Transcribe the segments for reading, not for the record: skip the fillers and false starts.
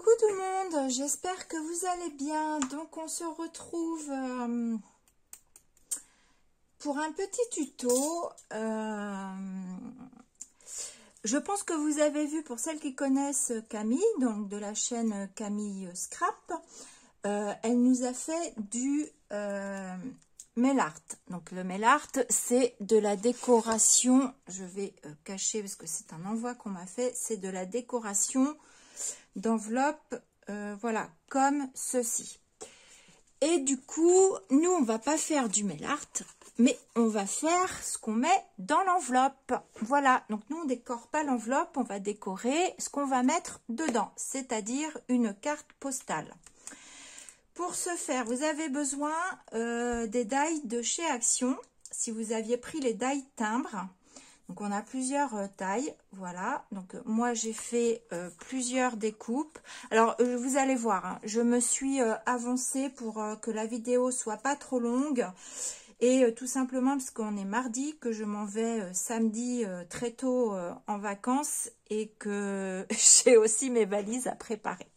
Coucou tout le monde, j'espère que vous allez bien. Donc on se retrouve pour un petit tuto. Je pense que vous avez vu, pour celles qui connaissent Camille, donc de la chaîne Camille Scrap, elle nous a fait du mail art. Donc le mail art, c'est de la décoration. Je vais cacher parce que c'est un envoi qu'on m'a fait. C'est de la décoration d'enveloppe, voilà, comme ceci. Et du coup, nous, on va pas faire du mail art, mais on va faire ce qu'on met dans l'enveloppe. Voilà, donc nous, on décore pas l'enveloppe, on va décorer ce qu'on va mettre dedans, c'est-à-dire une carte postale. Pour ce faire, vous avez besoin des die de chez Action. Si vous aviez pris les die timbres, donc on a plusieurs tailles, voilà. Donc moi j'ai fait plusieurs découpes. Alors vous allez voir, hein, je me suis avancée pour que la vidéo soit pas trop longue. Et tout simplement parce qu'on est mardi, que je m'en vais samedi très tôt en vacances et que j'ai aussi mes valises à préparer.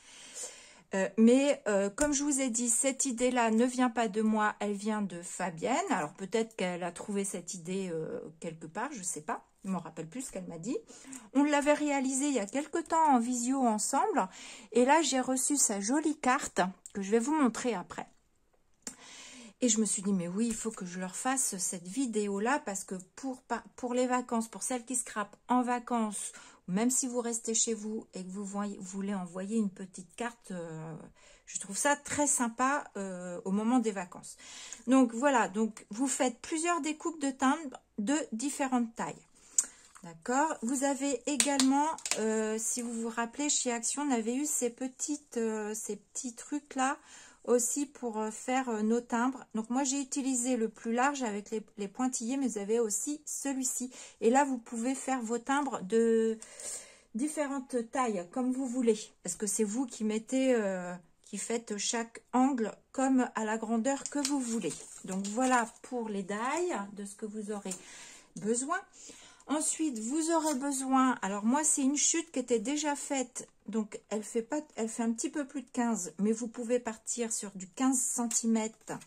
Mais comme je vous ai dit, cette idée-là ne vient pas de moi, elle vient de Fabienne. Alors peut-être qu'elle a trouvé cette idée quelque part, je ne sais pas. Je ne me rappelle plus ce qu'elle m'a dit. On l'avait réalisé il y a quelque temps en visio ensemble. Et là, j'ai reçu sa jolie carte que je vais vous montrer après. Et je me suis dit, mais oui, il faut que je leur fasse cette vidéo-là parce que pour les vacances, pour celles qui scrapent en vacances, même si vous restez chez vous et que vous voulez envoyer une petite carte, je trouve ça très sympa au moment des vacances. Donc voilà, donc vous faites plusieurs découpes de timbres de différentes tailles. D'accord. Vous avez également, si vous vous rappelez, chez Action, on avait eu ces petits trucs-là aussi pour faire nos timbres. Donc moi, j'ai utilisé le plus large avec les pointillés, mais vous avez aussi celui-ci. Et là, vous pouvez faire vos timbres de différentes tailles, comme vous voulez. Parce que c'est vous qui mettez, qui faites chaque angle comme à la grandeur que vous voulez. Donc voilà pour les die de ce que vous aurez besoin. Ensuite, vous aurez besoin, alors moi c'est une chute qui était déjà faite, donc elle fait un petit peu plus de 15, mais vous pouvez partir sur du 15 cm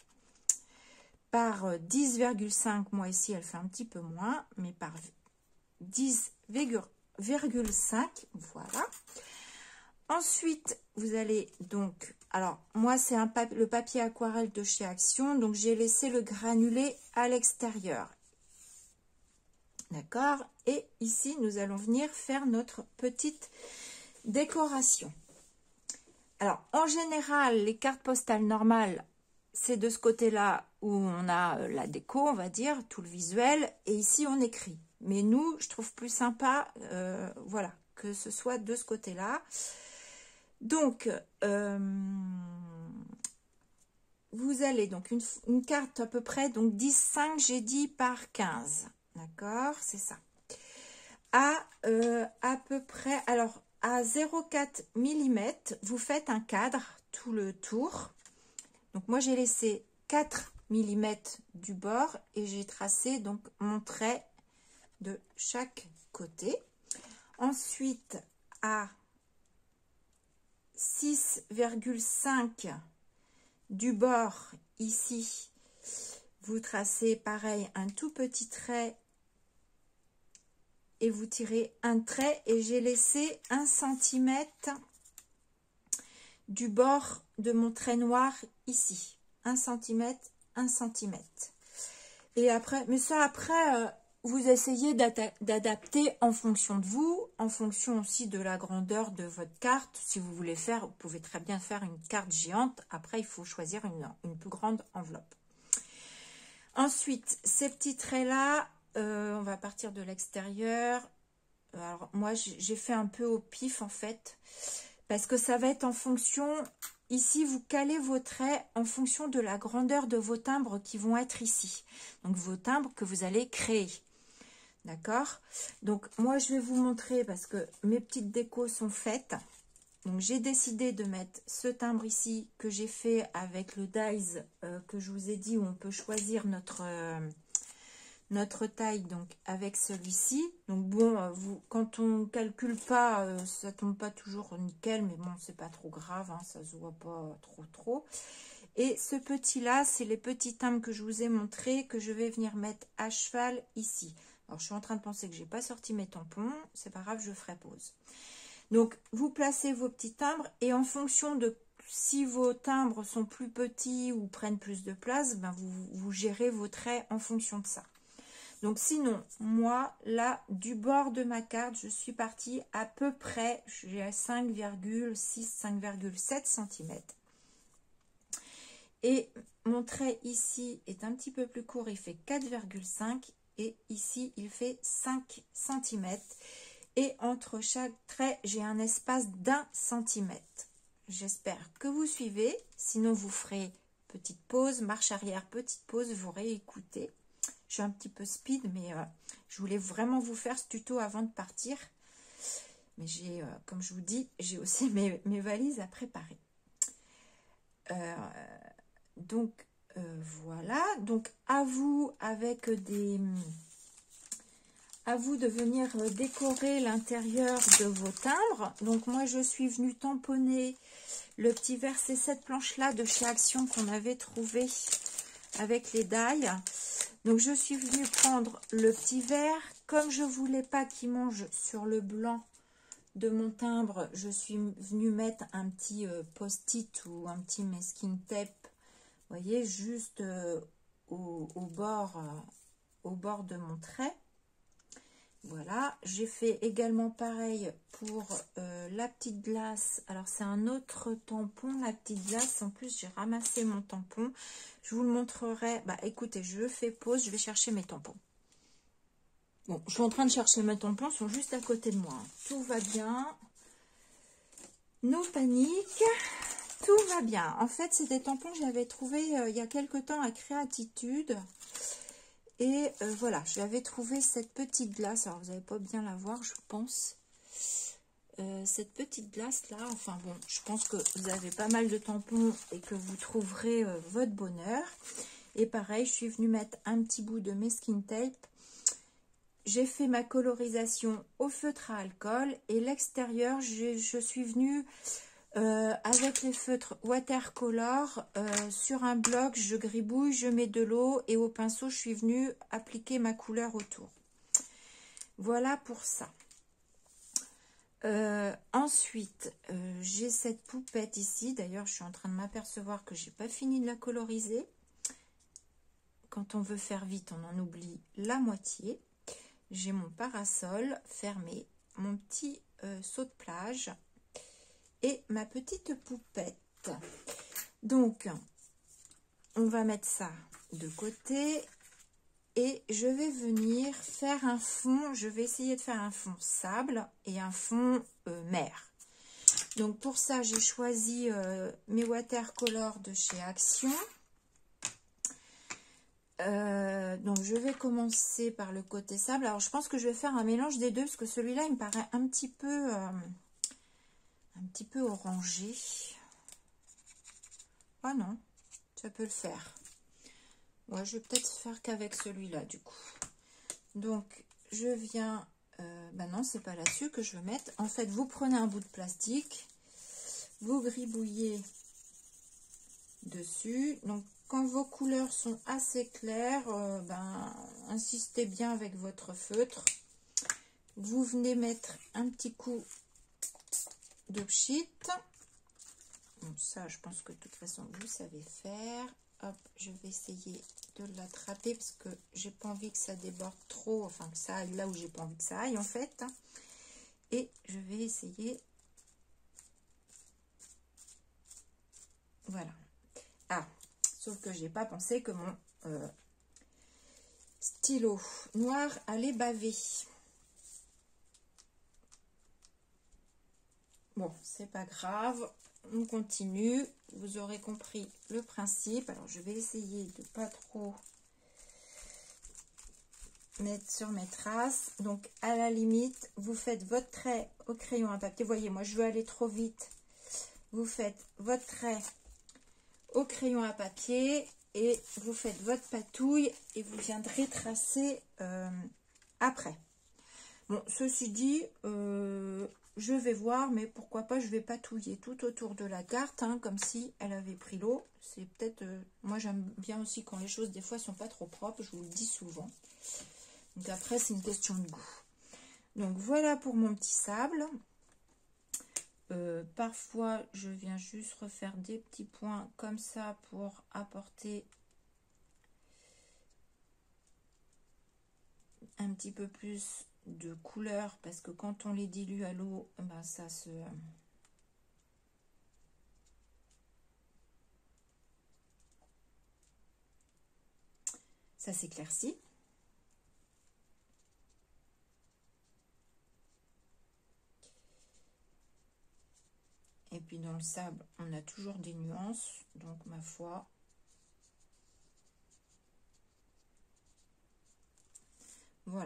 par 10,5, moi ici elle fait un petit peu moins, mais par 10,5, voilà. Ensuite, vous allez donc, alors moi c'est le papier aquarelle de chez Action, donc j'ai laissé le granulé à l'extérieur. D'accord. Et ici, nous allons venir faire notre petite décoration. Alors, en général, les cartes postales normales, c'est de ce côté-là où on a la déco, on va dire, tout le visuel. Et ici, on écrit. Mais nous, je trouve plus sympa, voilà, que ce soit de ce côté-là. Donc, vous allez, donc, une carte à peu près, donc 10,5, j'ai dit, par 15. D'accord, c'est ça. À peu près, alors à 0,4 mm, vous faites un cadre tout le tour. Donc moi j'ai laissé 4 mm du bord et j'ai tracé donc mon trait de chaque côté. Ensuite à 6,5 du bord ici, vous tracez pareil un tout petit trait et vous tirez un trait et j'ai laissé 1 cm du bord de mon trait noir ici. 1 cm, 1 cm. Et après, mais ça après, vous essayez d'adapter en fonction de vous, en fonction aussi de la grandeur de votre carte. Si vous voulez faire, vous pouvez très bien faire une carte géante. Après, il faut choisir une plus grande enveloppe. Ensuite, ces petits traits-là, on va partir de l'extérieur. Alors moi j'ai fait un peu au pif en fait, parce que ça va être en fonction, ici vous calez vos traits en fonction de la grandeur de vos timbres qui vont être ici. Donc vos timbres que vous allez créer. D'accord? Donc moi je vais vous montrer parce que mes petites décos sont faites. Donc j'ai décidé de mettre ce timbre ici que j'ai fait avec le dies que je vous ai dit où on peut choisir notre notre taille donc avec celui-ci. Donc bon, quand on calcule pas, ça tombe pas toujours nickel, mais bon, c'est pas trop grave, hein, ça se voit pas trop. Et ce petit là, c'est les petits timbres que je vous ai montré, que je vais venir mettre à cheval ici. Alors je suis en train de penser que j'ai pas sorti mes tampons, c'est pas grave, je ferai pause. Donc vous placez vos petits timbres et en fonction de si vos timbres sont plus petits ou prennent plus de place, ben vous gérez vos traits en fonction de ça. Donc sinon, moi, là, du bord de ma carte, je suis partie à peu près, j'ai à 5,6, 5,7 cm. Et mon trait ici est un petit peu plus court, il fait 4,5 et ici, il fait 5 cm. Et entre chaque trait, j'ai un espace d'1 cm. J'espère que vous suivez, sinon vous ferez petite pause, marche arrière, petite pause, vous réécoutez. Je suis un petit peu speed, mais je voulais vraiment vous faire ce tuto avant de partir. Mais j'ai, comme je vous dis, j'ai aussi mes valises à préparer. Donc, voilà. Donc, à vous, avec des... À vous de venir décorer l'intérieur de vos timbres. Donc, moi, je suis venue tamponner le petit verset cette planche-là de chez Action qu'on avait trouvé avec les dailles. Donc, je suis venue prendre le petit verre. Comme je ne voulais pas qu'il mange sur le blanc de mon timbre, je suis venue mettre un petit post-it ou un petit masking tape, vous voyez, juste au bord de mon trait. Voilà, j'ai fait également pareil pour la petite glace. Alors, c'est un autre tampon, la petite glace. En plus, j'ai ramassé mon tampon. Je vous le montrerai. Bah, écoutez, je fais pause, je vais chercher mes tampons. Bon, je suis en train de chercher mes tampons, ils sont juste à côté de moi. Tout va bien. No panique. Tout va bien. En fait, c'est des tampons que j'avais trouvés il y a quelque temps à Créatitude. Et voilà, j'avais trouvé cette petite glace. Alors, vous n'allez pas bien la voir, je pense. Cette petite glace là, enfin bon, je pense que vous avez pas mal de tampons et que vous trouverez votre bonheur. Et pareil, je suis venue mettre un petit bout de masking tape. J'ai fait ma colorisation au feutre à alcool et l'extérieur, je suis venue avec les feutres watercolor sur un bloc, je gribouille, je mets de l'eau et au pinceau, je suis venue appliquer ma couleur autour. Voilà pour ça. Ensuite, j'ai cette poupette ici. D'ailleurs, je suis en train de m'apercevoir que j'ai pas fini de la coloriser. Quand on veut faire vite, on en oublie la moitié. J'ai mon parasol fermé, mon petit seau de plage et ma petite poupette. Donc, on va mettre ça de côté. Et je vais venir faire un fond, je vais essayer de faire un fond sable et un fond mer. Donc pour ça, j'ai choisi mes watercolors de chez Action. Donc je vais commencer par le côté sable. Alors je pense que je vais faire un mélange des deux parce que celui-là, il me paraît un petit peu orangé. Ah non, ça peut le faire. Ouais, je vais peut-être faire qu'avec celui-là, du coup. Donc, je viens... ben non, c'est pas là-dessus que je veux mettre. En fait, vous prenez un bout de plastique, vous gribouillez dessus. Donc, quand vos couleurs sont assez claires, ben, insistez bien avec votre feutre. Vous venez mettre un petit coup de pchit. Bon, ça, je pense que de toute façon, vous savez faire. Hop, je vais essayer de l'attraper parce que j'ai pas envie que ça déborde trop, enfin que ça aille là où j'ai pas envie que ça aille en fait. Et je vais essayer. Voilà. Ah, sauf que j'ai pas pensé que mon stylo noir allait baver. Bon, c'est pas grave. On continue, vous aurez compris le principe. Alors, je vais essayer de pas trop mettre sur mes traces. Donc, à la limite, vous faites votre trait au crayon à papier. Vous voyez, moi, je veux aller trop vite. Vous faites votre trait au crayon à papier et vous faites votre patouille et vous viendrez tracer après. Bon, ceci dit, je vais voir, mais pourquoi pas, je vais patouiller tout autour de la carte, hein, comme si elle avait pris l'eau. C'est peut-être, moi j'aime bien aussi quand les choses des fois sont pas trop propres, je vous le dis souvent. Donc après c'est une question de goût. Donc voilà pour mon petit sable. Parfois je viens juste refaire des petits points comme ça pour apporter un petit peu plus de couleur, parce que quand on les dilue à l'eau, ben ça s'éclaircit. Et puis dans le sable, on a toujours des nuances, donc ma foi. Voilà.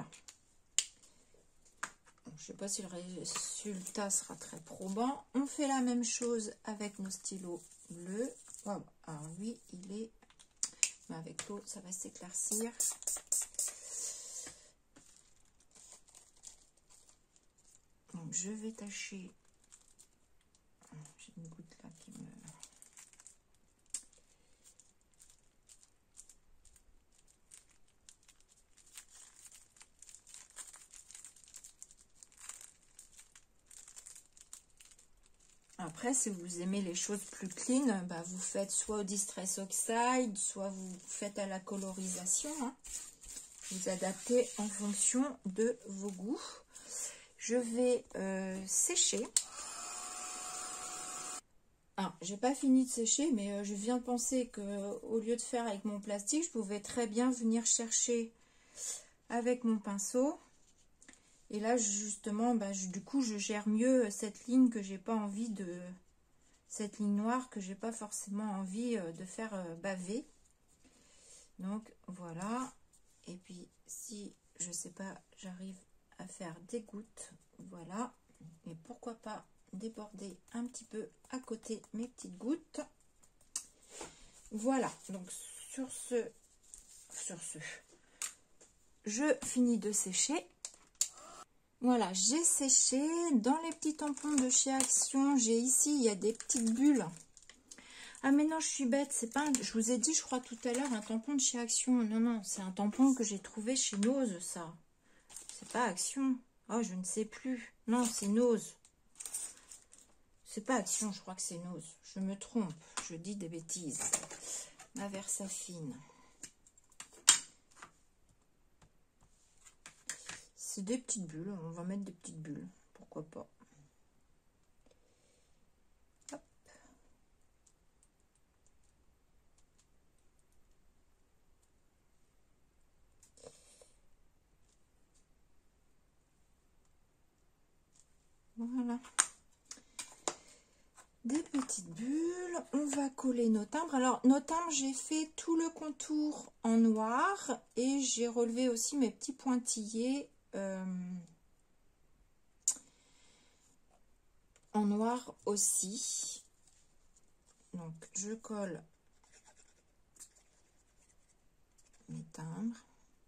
Bon, je ne sais pas si le résultat sera très probant. On fait la même chose avec nos stylos bleus. Wow. Alors lui, il est... Mais avec l'eau, ça va s'éclaircir. Donc je vais tâcher. J'ai une goutte là qui me... Après, si vous aimez les choses plus clean, bah, vous faites soit au Distress Oxide, soit vous faites à la colorisation. Hein. Vous adaptez en fonction de vos goûts. Je vais sécher. Ah, j'ai pas fini de sécher, mais je viens de penser que au lieu de faire avec mon plastique, je pouvais très bien venir chercher avec mon pinceau. Et là, justement, bah, du coup, je gère mieux cette ligne que j'ai pas envie de... Cette ligne noire que j'ai pas forcément envie de faire baver. Donc, voilà. Et puis, si, je sais pas, j'arrive à faire des gouttes, voilà. Et pourquoi pas déborder un petit peu à côté mes petites gouttes. Voilà. Donc, sur ce, je finis de sécher. Voilà, j'ai séché. Dans les petits tampons de chez Action, j'ai ici, il y a des petites bulles. Ah mais non, je suis bête, c'est pas... Je vous ai dit, je crois tout à l'heure, un tampon de chez Action. Non, non, c'est un tampon que j'ai trouvé chez Nose, ça. C'est pas Action. Oh, je ne sais plus. Non, c'est Nose. C'est pas Action, je crois que c'est Nose. Je me trompe, je dis des bêtises. Ma Versafine. C'est des petites bulles, on va mettre des petites bulles, pourquoi pas. Hop. Voilà. Des petites bulles, on va coller nos timbres. Alors, nos timbres, j'ai fait tout le contour en noir et j'ai relevé aussi mes petits pointillés en noir aussi. Donc, je colle mes timbres.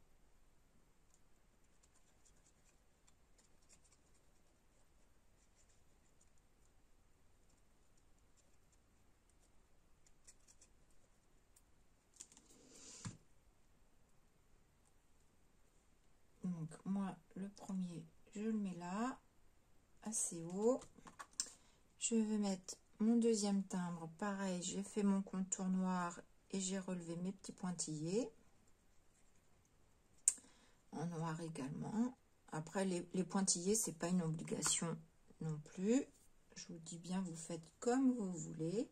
Donc, moi, le premier, je le mets là, assez haut. Je vais mettre mon deuxième timbre. Pareil, j'ai fait mon contour noir et j'ai relevé mes petits pointillés. En noir également. Après, les pointillés, c'est pas une obligation non plus. Je vous dis bien, vous faites comme vous voulez.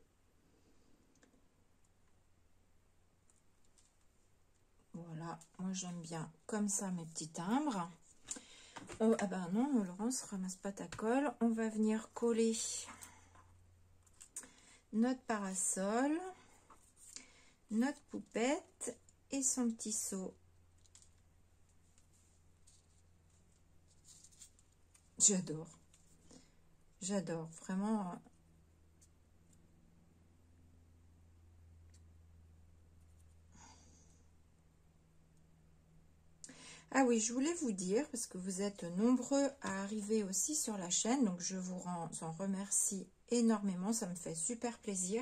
Voilà, moi j'aime bien comme ça mes petits timbres. Oh, ah ben non, Laurence, ramasse pas ta colle. On va venir coller notre parasol, notre poupette et son petit seau. J'adore. J'adore, vraiment. Ah oui, je voulais vous dire, parce que vous êtes nombreux à arriver aussi sur la chaîne, donc je vous en remercie énormément, ça me fait super plaisir.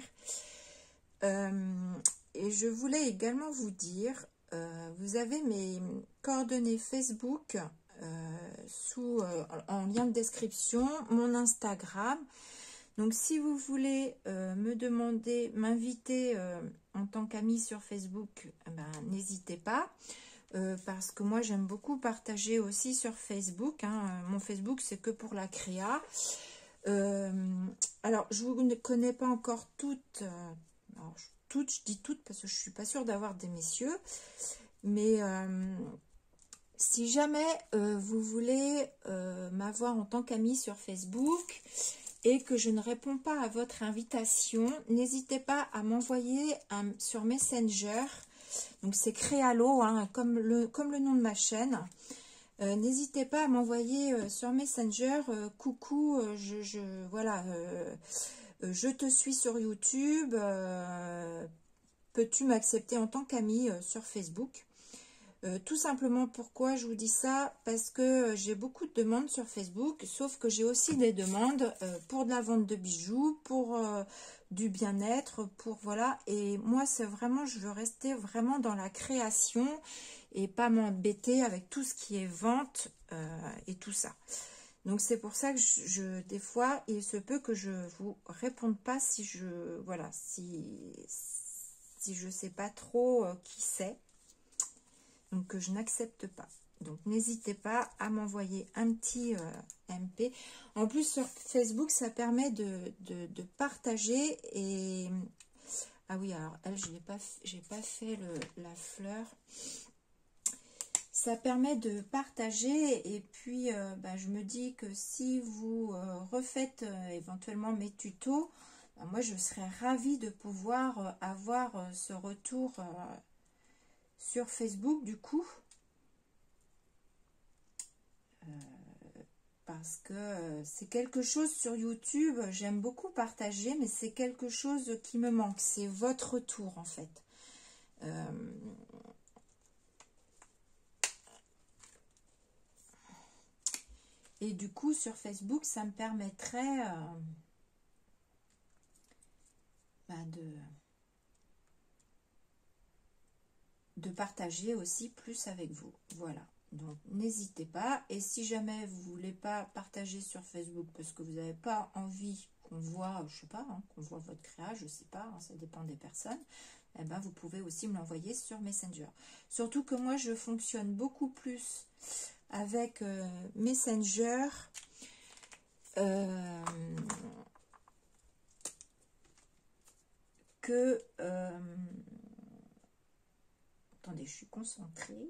Et je voulais également vous dire, vous avez mes coordonnées Facebook en lien de description, mon Instagram. Donc si vous voulez m'inviter en tant qu'ami sur Facebook, ben, n'hésitez pas. Parce que moi j'aime beaucoup partager aussi sur Facebook, hein. Mon Facebook c'est que pour la créa. Alors je ne connais pas encore toutes, je dis toutes parce que je suis pas sûre d'avoir des messieurs, mais si jamais vous voulez m'avoir en tant qu'ami sur Facebook et que je ne réponds pas à votre invitation, n'hésitez pas à m'envoyer sur Messenger. Donc c'est Créalo, hein, comme le nom de ma chaîne. N'hésitez pas à m'envoyer sur Messenger, coucou, voilà, je te suis sur YouTube, peux-tu m'accepter en tant qu'ami sur Facebook? Tout simplement, pourquoi je vous dis ça? Parce que j'ai beaucoup de demandes sur Facebook, sauf que j'ai aussi des demandes pour de la vente de bijoux, pour du bien-être, pour voilà. Et moi, c'est vraiment, je veux rester vraiment dans la création et pas m'embêter avec tout ce qui est vente et tout ça. Donc c'est pour ça que des fois, il se peut que je vous réponde pas si je sais pas trop qui c'est. Donc que je n'accepte pas. Donc n'hésitez pas à m'envoyer un petit MP. En plus sur Facebook, ça permet de partager. Et ah oui, alors elle, j'ai pas fait la fleur. Ça permet de partager. Et puis je me dis que si vous refaites éventuellement mes tutos, moi je serais ravie de pouvoir avoir ce retour sur Facebook du coup, parce que c'est quelque chose sur YouTube, j'aime beaucoup partager, mais c'est quelque chose qui me manque, c'est votre retour en fait. Et du coup sur Facebook, ça me permettrait de partager aussi plus avec vous. Voilà. Donc n'hésitez pas. Et si jamais vous voulez pas partager sur Facebook parce que vous n'avez pas envie qu'on voit, je sais pas, hein, qu'on voit votre créa, je sais pas, hein, ça dépend des personnes, eh ben vous pouvez aussi me l'envoyer sur Messenger. Surtout que moi je fonctionne beaucoup plus avec Messenger que attendez, je suis concentrée.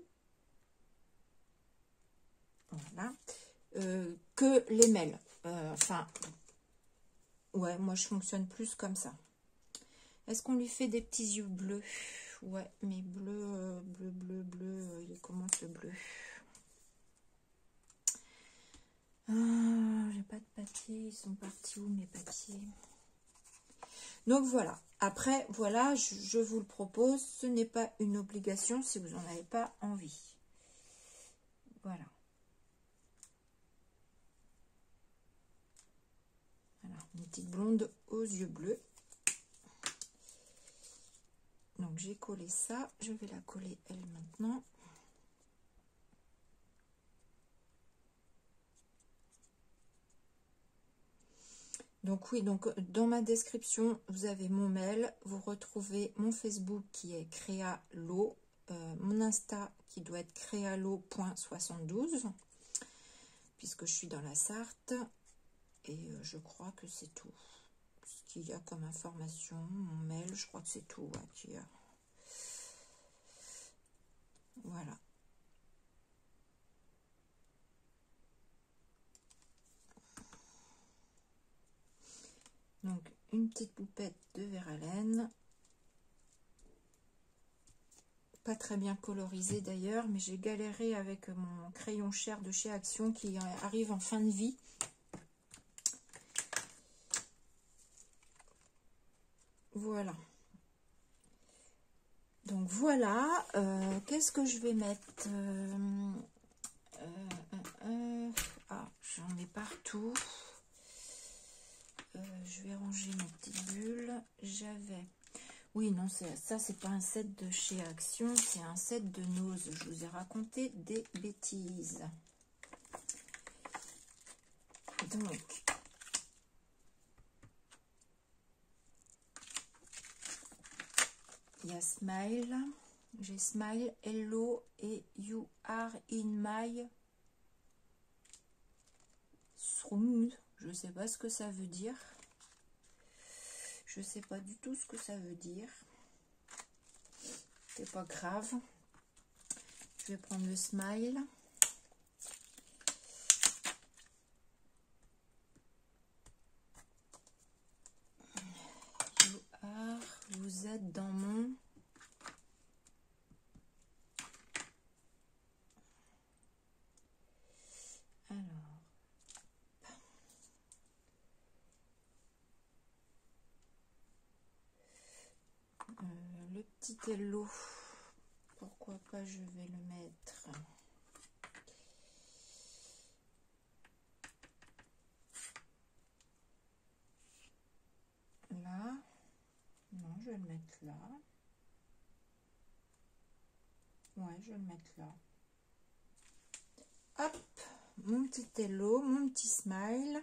Voilà. Que les mails. Enfin, ouais, moi je fonctionne plus comme ça. Est-ce qu'on lui fait des petits yeux bleus? Ouais, mais bleu, il est comment ce bleu? J'ai pas de papier, ils sont partis où mes papiers? Donc voilà. Après, voilà, je vous le propose. Ce n'est pas une obligation si vous n'en avez pas envie. Voilà. Alors, une petite blonde aux yeux bleus. Donc j'ai collé ça, je vais la coller elle maintenant. Donc oui, donc dans ma description, vous avez mon mail, vous retrouvez mon Facebook qui est Créalo, mon Insta qui doit être créalo.72, puisque je suis dans la Sarthe, et je crois que c'est tout. Ce qu'il y a comme information, mon mail, je crois que c'est tout. Ouais, voilà. Donc, une petite poupette de verre à laine. Pas très bien colorisé d'ailleurs, mais j'ai galéré avec mon crayon Cher de chez Action qui arrive en fin de vie. Voilà. Donc voilà, qu'est-ce que je vais mettre ah, j'en ai partout. Je vais ranger mes petites bulles. J'avais... Oui, non, ça, c'est pas un set de chez Action, c'est un set de Nose. Je vous ai raconté des bêtises. Donc, il y a Smile. J'ai Smile, Hello et You Are in My Room. Je sais pas ce que ça veut dire. Je sais pas du tout ce que ça veut dire. C'est pas grave. Je vais prendre le Smile. You are, vous êtes dans mon... Alors... le petit hello, pourquoi pas, je vais le mettre là. Non, je vais le mettre là. Ouais, je vais le mettre là. Hop, mon petit hello, mon petit smile.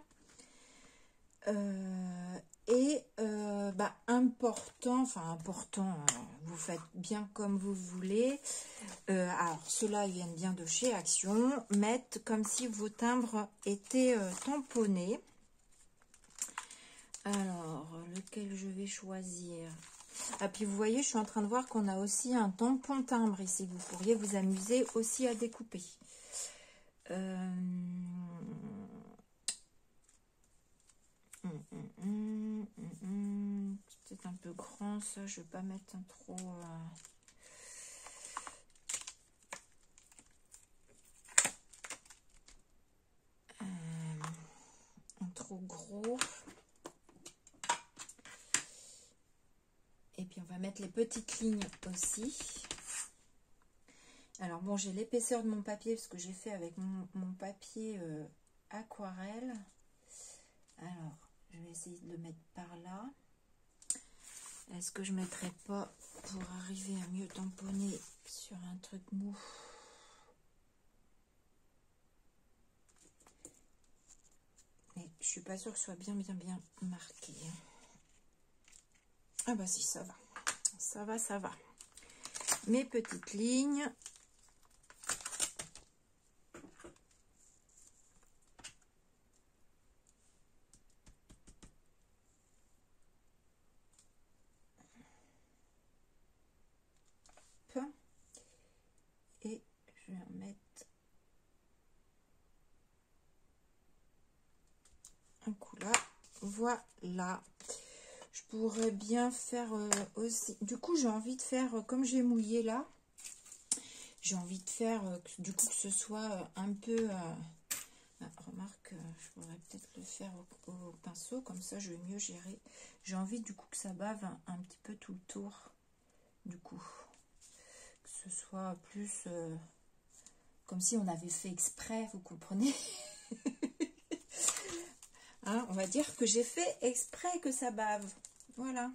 Important, vous faites bien comme vous voulez. Alors, ceux-là, ils viennent bien de chez Action. Mettre comme si vos timbres étaient tamponnés. Alors, lequel je vais choisir? Ah, puis vous voyez, je suis en train de voir qu'on a aussi un tampon timbre ici. Vous pourriez vous amuser aussi à découper. C'est peut-être un peu grand ça, je vais pas mettre un trop gros. Et puis on va mettre les petites lignes aussi. Alors bon, j'ai l'épaisseur de mon papier parce que j'ai fait avec mon papier aquarelle. Alors je vais essayer de le mettre par là. Est-ce que je ne mettrai pas pour arriver à mieux tamponner sur un truc mou? Mais je suis pas sûre que ce soit bien marqué. Ah bah si, ça va. Ça va. Mes petites lignes. Et je vais en mettre un coup là. Voilà. Je pourrais bien faire aussi... Du coup, j'ai envie de faire, comme j'ai mouillé là, j'ai envie de faire, du coup, que ce soit un peu... remarque, je pourrais peut-être le faire au pinceau, comme ça, je vais mieux gérer. J'ai envie, du coup, que ça bave un petit peu tout le tour, du coup. Que ce soit plus... comme si on avait fait exprès, vous comprenez? Hein, on va dire que j'ai fait exprès que ça bave. Voilà.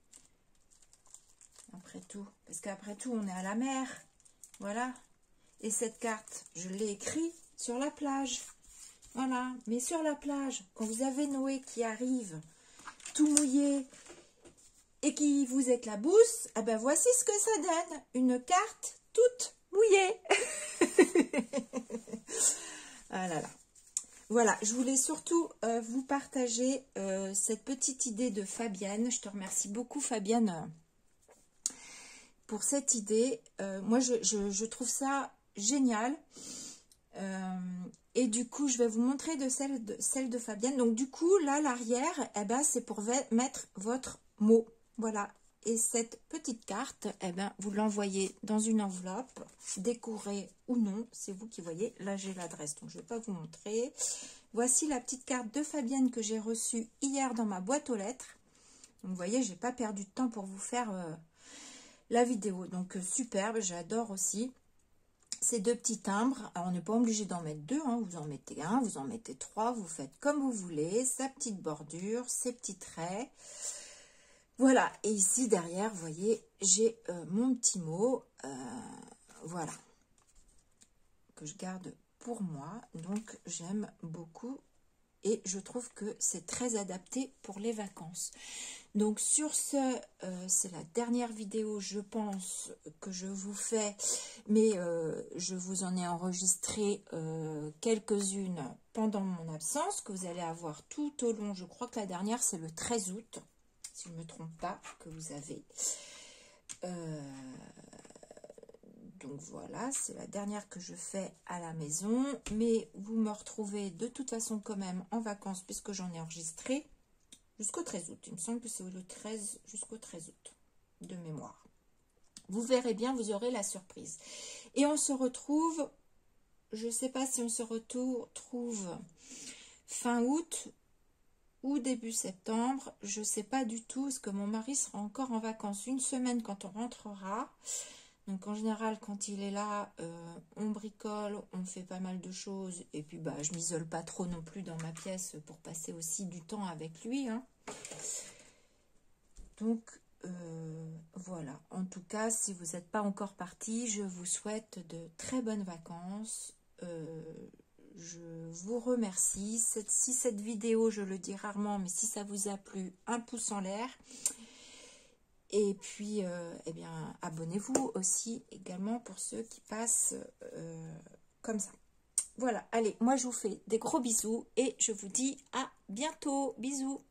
Après tout. Parce qu'après tout, on est à la mer. Voilà. Et cette carte, je l'ai écrite sur la plage. Voilà. Mais sur la plage, quand vous avez Noé qui arrive, tout mouillé, et qui vous éclabousse, eh ben voici ce que ça donne. Une carte toute mouillée. Ah là là. Voilà, je voulais surtout vous partager cette petite idée de Fabienne. Je te remercie beaucoup, Fabienne, pour cette idée. Moi, je trouve ça génial. Et du coup, je vais vous montrer celle de Fabienne. Donc, du coup, là, l'arrière, eh ben, c'est pour mettre votre mot. Voilà. Et cette petite carte, eh ben, vous l'envoyez dans une enveloppe, décorée ou non, c'est vous qui voyez. Là, j'ai l'adresse, donc je ne vais pas vous montrer. Voici la petite carte de Fabienne que j'ai reçue hier dans ma boîte aux lettres. Donc, vous voyez, j'ai pas perdu de temps pour vous faire la vidéo. Donc superbe, j'adore aussi ces deux petits timbres. Alors, on n'est pas obligé d'en mettre deux, hein. Vous en mettez un, vous en mettez trois, vous faites comme vous voulez, sa petite bordure, ses petits traits. Voilà, et ici derrière, vous voyez, j'ai mon petit mot, voilà, que je garde pour moi. Donc j'aime beaucoup et je trouve que c'est très adapté pour les vacances. Donc sur ce, c'est la dernière vidéo, je pense, que je vous fais, mais je vous en ai enregistré quelques-unes pendant mon absence, que vous allez avoir tout au long. Je crois que la dernière, c'est le 13 août, si je ne me trompe pas, que vous avez. Donc voilà, c'est la dernière que je fais à la maison, mais vous me retrouvez de toute façon quand même en vacances, puisque j'en ai enregistré jusqu'au 13 août. Il me semble que c'est le 13 jusqu'au 13 août de mémoire. Vous verrez bien, vous aurez la surprise. Et on se retrouve, je ne sais pas si on se retrouve fin août ou début septembre. Je ne sais pas du tout, parce que mon mari sera encore en vacances une semaine quand on rentrera. Donc en général, quand il est là, on bricole, on fait pas mal de choses. Et puis bah, je m'isole pas trop non plus dans ma pièce pour passer aussi du temps avec lui, hein. Donc voilà. En tout cas, si vous n'êtes pas encore parti, je vous souhaite de très bonnes vacances. Je vous remercie. Si cette vidéo, je le dis rarement, mais si ça vous a plu, un pouce en l'air. Et puis, eh bien, abonnez-vous aussi également pour ceux qui passent comme ça. Voilà, allez, moi je vous fais des gros bisous et je vous dis à bientôt. Bisous.